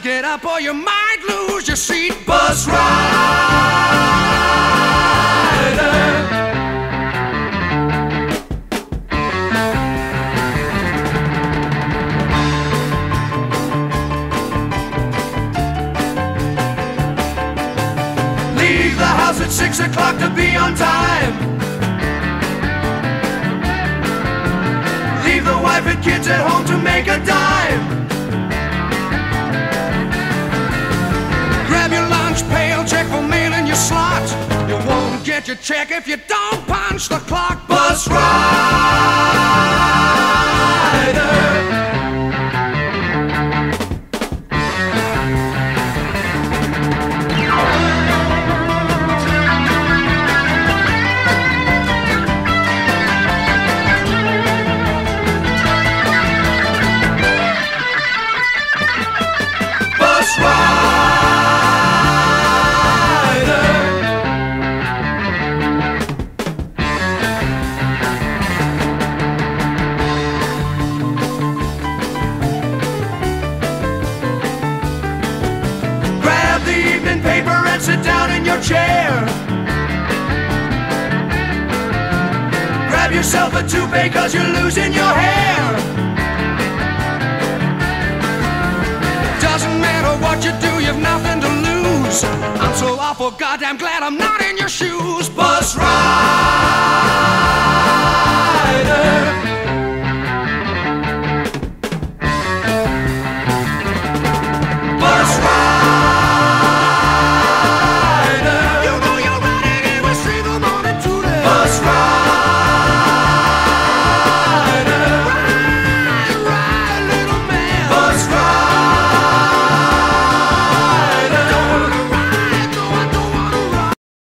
get up or you might lose your seat. Bus rider. Leave the house at 6 o'clock to be on time. Leave the wife and kids at home to make a dime. Grab your lunch pail, check for mail in your slot. You won't get your check if you don't punch the clock. Bus rider. Bus rider. Grab the evening paper and sit down in your chair. Grab yourself a toupee 'cause you're losing your hair. Doesn't matter what you do, you've nothing to lose. I'm so awful goddamn glad I'm not in your shoes. Bus ride.